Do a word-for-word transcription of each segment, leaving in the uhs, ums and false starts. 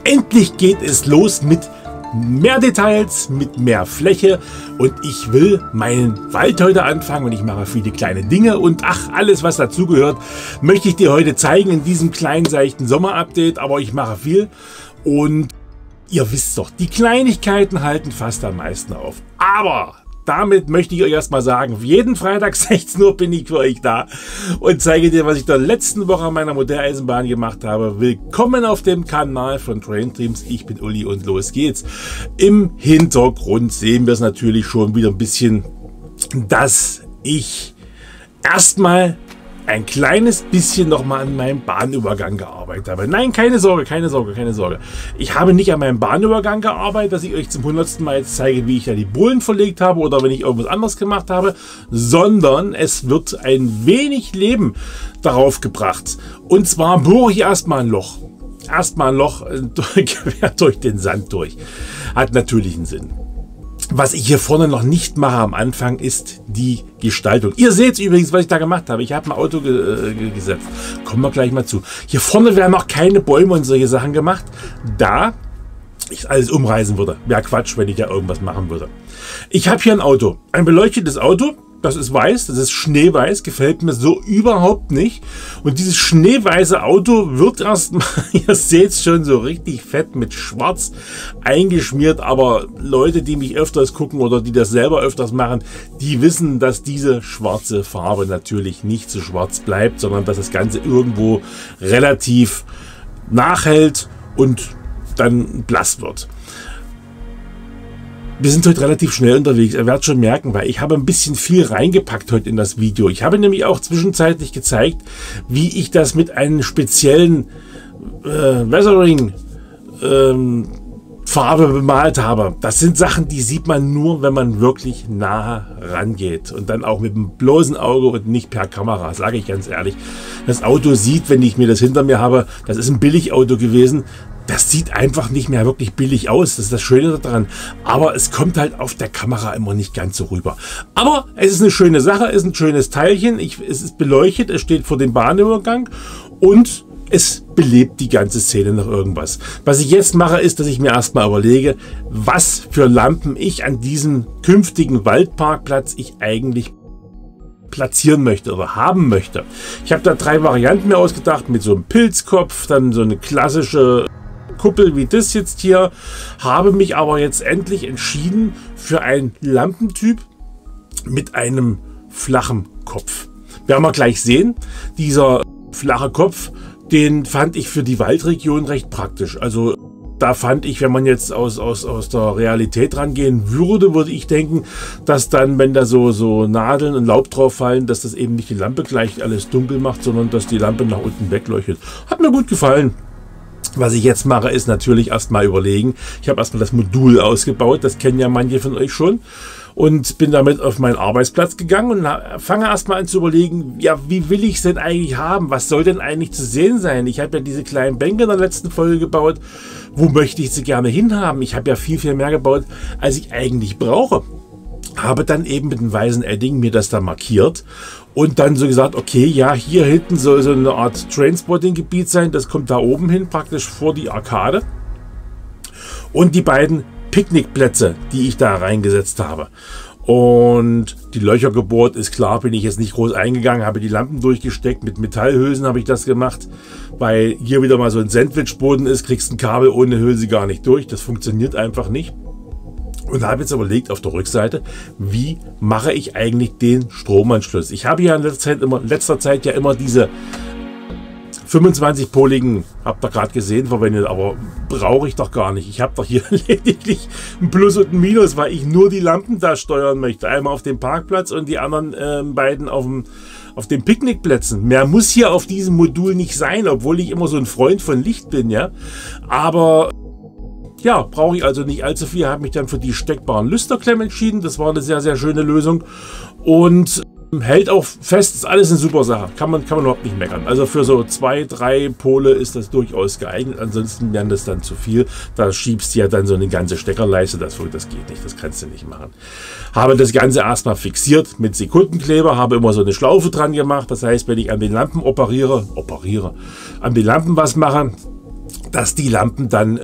Endlich geht es los mit mehr Details, mit mehr Fläche und ich will meinen Wald heute anfangen und ich mache viele kleine Dinge und ach, alles was dazugehört, möchte ich dir heute zeigen in diesem kleinen seichten Sommer-Update, aber ich mache viel und ihr wisst doch, die Kleinigkeiten halten fast am meisten auf. Aber damit möchte ich euch erstmal sagen, jeden Freitag sechzehn Uhr bin ich für euch da und zeige dir, was ich in der letzten Woche an meiner Modelleisenbahn gemacht habe. Willkommen auf dem Kanal von Train Dreams. Ich bin Uli und los geht's. Im Hintergrund sehen wir es natürlich schon wieder ein bisschen, dass ich erstmal ein kleines bisschen noch mal an meinem Bahnübergang gearbeitet habe. Nein, keine Sorge, keine Sorge, keine Sorge. Ich habe nicht an meinem Bahnübergang gearbeitet, dass ich euch zum hundertsten Mal jetzt zeige, wie ich da die Bohlen verlegt habe oder wenn ich irgendwas anderes gemacht habe, sondern es wird ein wenig Leben darauf gebracht. Und zwar bohre ich erstmal ein Loch. Erstmal ein Loch quer durch den Sand durch. Hat natürlich einen Sinn. Was ich hier vorne noch nicht mache am Anfang ist die Gestaltung. Ihr seht übrigens, was ich da gemacht habe. Ich habe ein Auto ge äh, gesetzt. Kommen wir gleich mal zu. Hier vorne werden noch keine Bäume und solche Sachen gemacht, da ich alles umreißen würde. Wäre Quatsch, wenn ich da irgendwas machen würde. Ich habe hier ein Auto. Ein beleuchtetes Auto. Das ist weiß, das ist schneeweiß, gefällt mir so überhaupt nicht. Und dieses schneeweiße Auto wird erstmal, ihr seht es schon, so richtig fett mit schwarz eingeschmiert. Aber Leute, die mich öfters gucken oder die das selber öfters machen, die wissen, dass diese schwarze Farbe natürlich nicht so schwarz bleibt, sondern dass das Ganze irgendwo relativ nachhält und dann blass wird. Wir sind heute relativ schnell unterwegs, ihr werdet schon merken, weil ich habe ein bisschen viel reingepackt heute in das Video. Ich habe nämlich auch zwischenzeitlich gezeigt, wie ich das mit einem speziellen äh, Weathering ähm, Farbe bemalt habe. Das sind Sachen, die sieht man nur, wenn man wirklich nahe rangeht und dann auch mit dem bloßen Auge und nicht per Kamera, sage ich ganz ehrlich. Das Auto sieht, wenn ich mir das hinter mir habe, das ist ein Billigauto gewesen. Das sieht einfach nicht mehr wirklich billig aus. Das ist das Schöne daran. Aber es kommt halt auf der Kamera immer nicht ganz so rüber. Aber es ist eine schöne Sache, es ist ein schönes Teilchen. Ich, es ist beleuchtet, es steht vor dem Bahnübergang und es belebt die ganze Szene noch irgendwas. Was ich jetzt mache, ist, dass ich mir erstmal überlege, was für Lampen ich an diesem künftigen Waldparkplatz ich eigentlich platzieren möchte oder haben möchte. Ich habe da drei Varianten mir ausgedacht, mit so einem Pilzkopf, dann so eine klassische Kuppel wie das jetzt hier, habe mich aber jetzt endlich entschieden für einen Lampentyp mit einem flachen Kopf. Werden wir gleich sehen. Dieser flache Kopf, den fand ich für die Waldregion recht praktisch. Also da fand ich, wenn man jetzt aus, aus, aus der Realität rangehen würde, würde ich denken, dass dann, wenn da so, so Nadeln und Laub drauf fallen, dass das eben nicht die Lampe gleich alles dunkel macht, sondern dass die Lampe nach unten wegleuchtet. Hat mir gut gefallen. Was ich jetzt mache, ist natürlich erstmal überlegen. Ich habe erstmal das Modul ausgebaut, das kennen ja manche von euch schon. Und bin damit auf meinen Arbeitsplatz gegangen und fange erstmal an zu überlegen, ja, wie will ich es denn eigentlich haben? Was soll denn eigentlich zu sehen sein? Ich habe ja diese kleinen Bänke in der letzten Folge gebaut. Wo möchte ich sie gerne hinhaben? Ich habe ja viel, viel mehr gebaut, als ich eigentlich brauche. Habe dann eben mit dem weißen Edding mir das da markiert und dann so gesagt, okay, ja, hier hinten soll so eine Art Trainspotting-Gebiet sein. Das kommt da oben hin, praktisch vor die Arkade. Und die beiden Picknickplätze, die ich da reingesetzt habe. Und die Löcher gebohrt, ist klar, bin ich jetzt nicht groß eingegangen, habe die Lampen durchgesteckt, mit Metallhülsen habe ich das gemacht, weil hier wieder mal so ein Sandwichboden ist, kriegst ein Kabel ohne Hülse gar nicht durch, das funktioniert einfach nicht. Und habe jetzt überlegt auf der Rückseite, wie mache ich eigentlich den Stromanschluss? Ich habe ja in letzter Zeit, immer, in letzter Zeit ja immer diese fünfundzwanzig-poligen, habt ihr gerade gesehen, verwendet, aber brauche ich doch gar nicht. Ich habe doch hier lediglich ein Plus und ein Minus, weil ich nur die Lampen da steuern möchte. Einmal auf dem Parkplatz und die anderen äh, beiden auf dem auf den Picknickplätzen. Mehr muss hier auf diesem Modul nicht sein, obwohl ich immer so ein Freund von Licht bin, ja. Aber ja, brauche ich also nicht allzu viel. Habe mich dann für die steckbaren Lüsterklemmen entschieden. Das war eine sehr, sehr schöne Lösung. Und hält auch fest, ist alles eine super Sache. Kann man, kann man überhaupt nicht meckern. Also für so zwei, drei Pole ist das durchaus geeignet. Ansonsten wären das dann zu viel. Da schiebst du ja dann so eine ganze Steckerleiste. Das, das geht nicht, das kannst du nicht machen. Habe das Ganze erstmal fixiert mit Sekundenkleber. Habe immer so eine Schlaufe dran gemacht. Das heißt, wenn ich an den Lampen operiere, operiere, an den Lampen was mache, dass die Lampen dann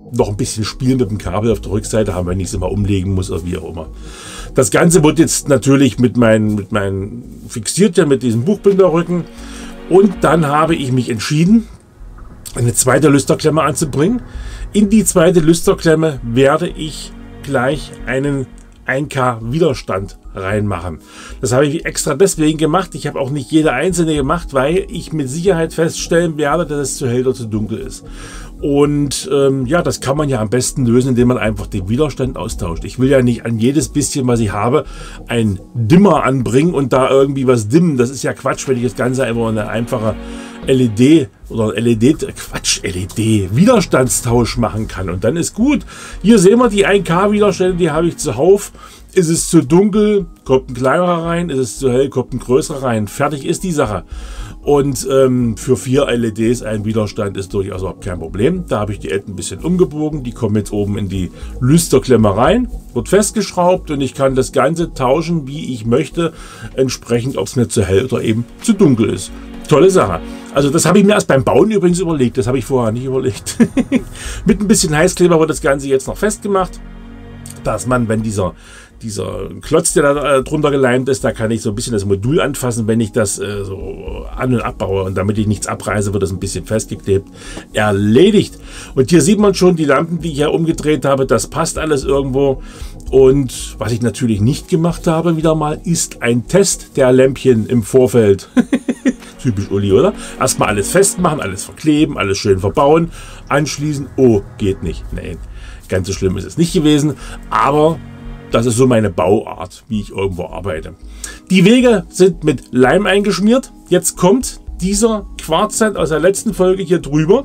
noch ein bisschen spielen mit dem Kabel auf der Rückseite haben, wenn ich es immer umlegen muss oder wie auch immer. Das Ganze wird jetzt natürlich mit meinen, mit meinen fixiert ja mit diesem Buchbinderrücken. Und dann habe ich mich entschieden, eine zweite Lüsterklemme anzubringen. In die zweite Lüsterklemme werde ich gleich einen ein K Widerstand reinmachen. Das habe ich extra deswegen gemacht. Ich habe auch nicht jede einzelne gemacht, weil ich mit Sicherheit feststellen werde, dass es zu hell oder zu dunkel ist. Und ähm, ja, das kann man ja am besten lösen, indem man einfach den Widerstand austauscht. Ich will ja nicht an jedes bisschen, was ich habe, ein Dimmer anbringen und da irgendwie was dimmen. Das ist ja Quatsch, wenn ich das Ganze einfach eine einfache L E D oder L E D, Quatsch, L E D Widerstandstausch machen kann. Und dann ist gut. Hier sehen wir die ein K Widerstände, die habe ich zuhauf. Ist es zu dunkel, kommt ein kleinerer rein. Ist es zu hell, kommt ein größerer rein. Fertig ist die Sache. Und ähm, für vier L E Ds ein Widerstand ist durchaus überhaupt kein Problem. Da habe ich die Enden ein bisschen umgebogen. Die kommen jetzt oben in die Lüsterklemme rein, wird festgeschraubt und ich kann das Ganze tauschen, wie ich möchte, entsprechend, ob es mir zu hell oder eben zu dunkel ist. Tolle Sache. Also das habe ich mir erst beim Bauen übrigens überlegt. Das habe ich vorher nicht überlegt. Mit ein bisschen Heißkleber wird das Ganze jetzt noch festgemacht, dass man, wenn dieser dieser Klotz, der da äh, drunter geleimt ist, da kann ich so ein bisschen das Modul anfassen, wenn ich das äh, so an- und abbaue. Und damit ich nichts abreiße, wird das ein bisschen festgeklebt. Erledigt. Und hier sieht man schon die Lampen, die ich ja umgedreht habe. Das passt alles irgendwo. Und was ich natürlich nicht gemacht habe, wieder mal, ist ein Test der Lämpchen im Vorfeld. Typisch Uli, oder? Erstmal alles festmachen, alles verkleben, alles schön verbauen, anschließen. Oh, geht nicht. Nein, ganz so schlimm ist es nicht gewesen. Aber das ist so meine Bauart, wie ich irgendwo arbeite. Die Wege sind mit Leim eingeschmiert. Jetzt kommt dieser Quarzsand aus der letzten Folge hier drüber.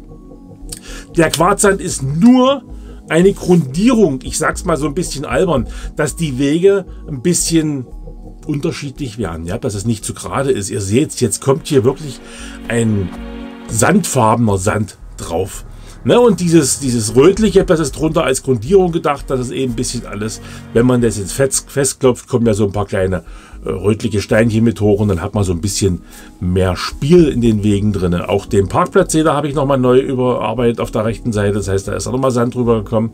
Der Quarzsand ist nur eine Grundierung. Ich sag's mal so ein bisschen albern, dass die Wege ein bisschen unterschiedlich werden, ja, dass es nicht zu gerade ist. Ihr seht, jetzt kommt hier wirklich ein sandfarbener Sand drauf. Ne, und dieses, dieses rötliche, das ist drunter als Grundierung gedacht, das ist eben ein bisschen alles, wenn man das jetzt fest, festklopft, kommen ja so ein paar kleine äh, rötliche Steinchen mit hoch und dann hat man so ein bisschen mehr Spiel in den Wegen drin. Auch den Parkplatz, da habe ich nochmal neu überarbeitet auf der rechten Seite, das heißt, da ist auch nochmal Sand drüber gekommen.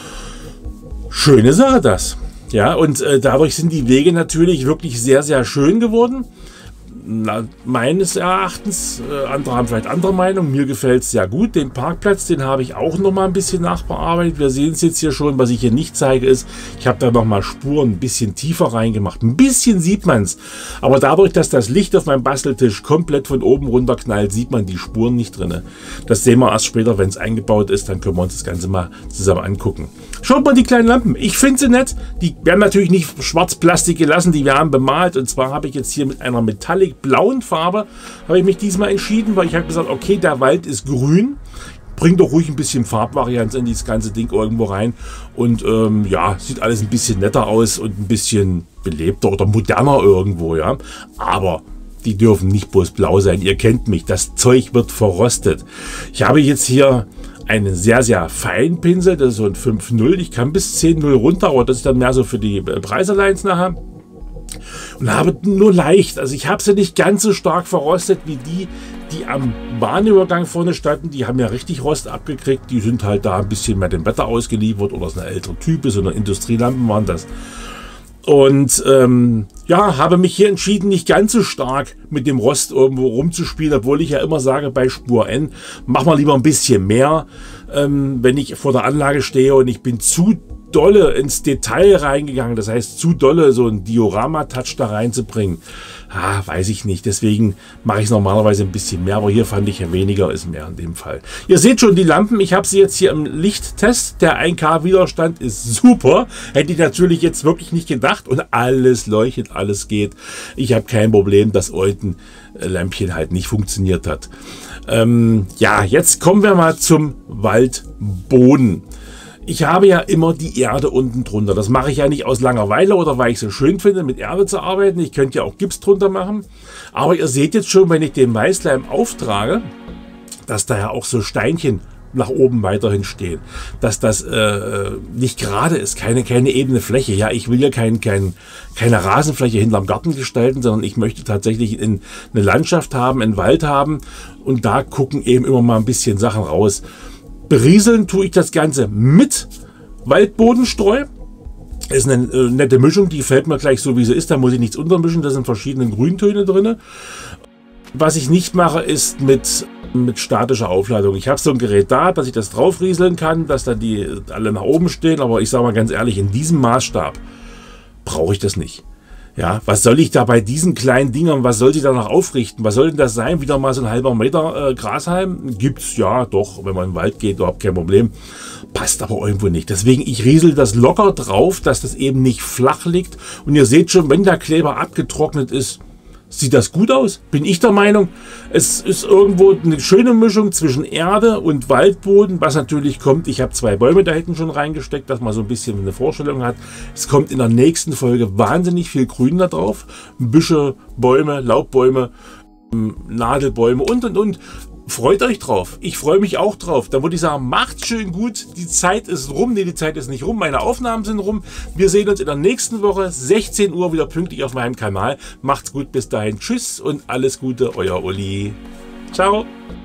Schöne Sache das. Ja, und äh, dadurch sind die Wege natürlich wirklich sehr, sehr schön geworden. Na, meines Erachtens, äh, andere haben vielleicht andere Meinung, mir gefällt es sehr gut. Den Parkplatz, den habe ich auch noch mal ein bisschen nachbearbeitet. Wir sehen es jetzt hier schon, was ich hier nicht zeige ist, ich habe da noch mal Spuren ein bisschen tiefer reingemacht. Ein bisschen sieht man es, aber dadurch, dass das Licht auf meinem Basteltisch komplett von oben runter knallt, sieht man die Spuren nicht drin. Das sehen wir erst später, wenn es eingebaut ist, dann können wir uns das Ganze mal zusammen angucken. Schaut mal die kleinen Lampen, ich finde sie nett. Die werden natürlich nicht Schwarzplastik gelassen, die werden bemalt und zwar habe ich jetzt hier mit einer Metallic blauen Farbe habe ich mich diesmal entschieden, weil ich habe gesagt, okay, der Wald ist grün, bringt doch ruhig ein bisschen Farbvarianz in dieses ganze Ding irgendwo rein und ähm, ja, sieht alles ein bisschen netter aus und ein bisschen belebter oder moderner irgendwo, ja, aber die dürfen nicht bloß blau sein, ihr kennt mich, das Zeug wird verrostet. Ich habe jetzt hier einen sehr, sehr feinen Pinsel, das ist so ein fünf null, ich kann bis zehn null runter, aber das ist dann mehr so für die Preiselines nachher. Und habe nur leicht, also ich habe sie nicht ganz so stark verrostet wie die, die am Bahnübergang vorne standen. Die haben ja richtig Rost abgekriegt. Die sind halt da ein bisschen mehr dem Wetter ausgeliefert oder es eine ältere Type, so eine Industrielampen waren das. Und ähm, ja, habe mich hier entschieden, nicht ganz so stark mit dem Rost irgendwo rumzuspielen, obwohl ich ja immer sage, bei Spur N, mach mal lieber ein bisschen mehr, ähm, wenn ich vor der Anlage stehe und ich bin zu dolle ins Detail reingegangen, das heißt zu dolle so ein Diorama-Touch da reinzubringen, ah, weiß ich nicht, deswegen mache ich es normalerweise ein bisschen mehr, aber hier fand ich ja weniger ist mehr in dem Fall. Ihr seht schon die Lampen, ich habe sie jetzt hier im Lichttest, der ein K Widerstand ist super, hätte ich natürlich jetzt wirklich nicht gedacht und alles leuchtet, alles geht. Ich habe kein Problem, dass unten Lämpchen halt nicht funktioniert hat. Ähm, ja, jetzt kommen wir mal zum Waldboden. Ich habe ja immer die Erde unten drunter. Das mache ich ja nicht aus Langeweile oder weil ich es so schön finde, mit Erde zu arbeiten. Ich könnte ja auch Gips drunter machen. Aber ihr seht jetzt schon, wenn ich den Weißleim auftrage, dass da ja auch so Steinchen nach oben weiterhin stehen. Dass das äh, nicht gerade ist, keine, keine ebene Fläche. Ja, ich will ja kein, kein, keine Rasenfläche hinterm Garten gestalten, sondern ich möchte tatsächlich in, eine Landschaft haben, einen Wald haben und da gucken eben immer mal ein bisschen Sachen raus. Berieseln tue ich das Ganze mit Waldbodenstreu. Ist eine äh, nette Mischung, die fällt mir gleich so, wie sie ist. Da muss ich nichts untermischen, da sind verschiedene Grüntöne drin. Was ich nicht mache, ist mit, mit statischer Aufladung. Ich habe so ein Gerät da, dass ich das draufrieseln kann, dass dann die alle nach oben stehen. Aber ich sage mal ganz ehrlich, in diesem Maßstab brauche ich das nicht. Ja, was soll ich da bei diesen kleinen Dingern, was soll ich da noch aufrichten? Was soll denn das sein? Wieder mal so ein halber Meter äh, Grashalm? Gibt's ja doch, wenn man in den Wald geht, überhaupt kein Problem. Passt aber irgendwo nicht. Deswegen, ich riesel das locker drauf, dass das eben nicht flach liegt. Und ihr seht schon, wenn der Kleber abgetrocknet ist, sieht das gut aus, bin ich der Meinung. Es ist irgendwo eine schöne Mischung zwischen Erde und Waldboden, was natürlich kommt. Ich habe zwei Bäume da hinten schon reingesteckt, dass man so ein bisschen eine Vorstellung hat. Es kommt in der nächsten Folge wahnsinnig viel Grün da drauf. Büsche, Bäume, Laubbäume, Nadelbäume und und und. Freut euch drauf. Ich freue mich auch drauf. Dann würde ich sagen, macht's schön gut. Die Zeit ist rum. Nee, die Zeit ist nicht rum. Meine Aufnahmen sind rum. Wir sehen uns in der nächsten Woche, sechzehn Uhr, wieder pünktlich auf meinem Kanal. Macht's gut bis dahin. Tschüss und alles Gute. Euer Uli. Ciao.